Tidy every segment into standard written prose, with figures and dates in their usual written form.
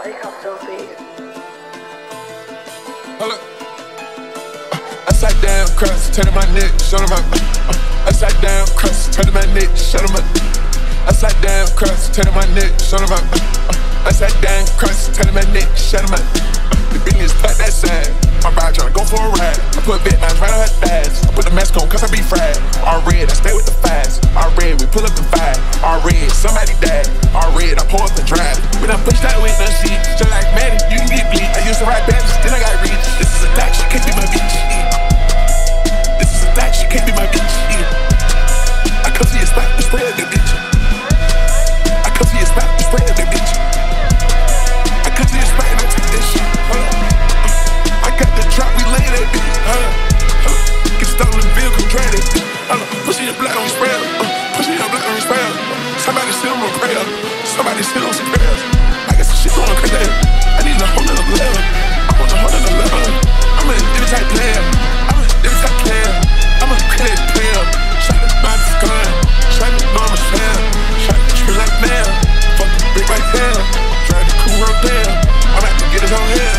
Hold up. Upside down, cross, turning my neck, show them up. Upside down, cross, turning my neck, show them up. Upside down, cross, turning my neck, show them up. Upside down, cross, turning my neck, show them up. The business tuck that side. My bride tryna go for a ride. I put bit knives right on her thighs. I put the mask on cause I be fried. All red, I stay with the fast. All red, we pull up and fight. All red, somebody died. All red, I pull up and drive. When I push that with no sheet, just like Maddie, you can get bleed. I used to ride badges, then I got rich. This is a tax, she can't be my bitch. This is a tax, she can't be my bitch. I come to your spot to spread that bitch. I come to your spot to spread that bitch. I come to your spot and I take that shit. I got the drop, we lay that bitch. Get stolen vehicle, try that bitch. Pushing your blood on spell. Pushing your blood on spell. Somebody sit on my prayer. Somebody sit on some prayers. I got some shit going crazy. I need a whole nother level. I want a whole nother level. I'm a different type player. I'm a different type player. I'm a credit player. Shot at my gun. Shot at mama's fan. Shot at tree like man. Fuck the brick right there. Drive the cool road there. I'm about to get it on here.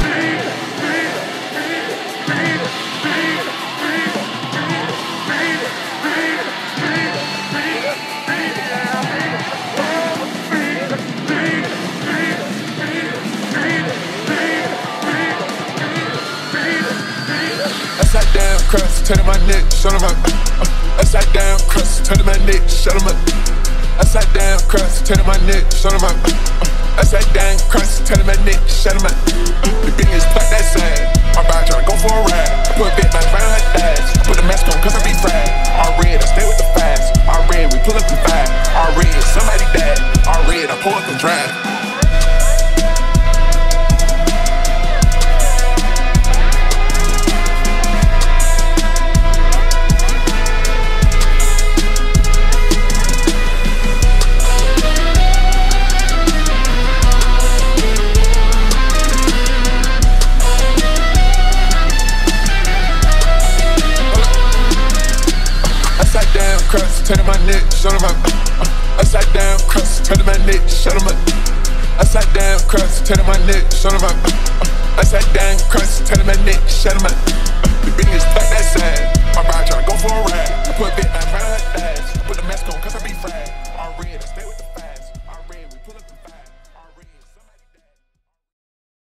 Upside down, cross, turning my neck, show them up. Upside down, cross, turning my neck, show them up. Upside down, cross, turning my neck, show them up. Upside down, cross, turning my neck, show them up. The business tuck that side. My bride tryna go for a ride. I put bit knives right on her thighs. I put the mask on cause I be fried. All red, I stay with the fast. All red, we pull up and fight. All red, somebody died. All red, I pull up and drive. Cross, turning my neck, show them up. Upside down, cross, turning my neck, show them up. Upside down, cross, turning my neck, show them up. Upside down, cross, turning my neck, show them up.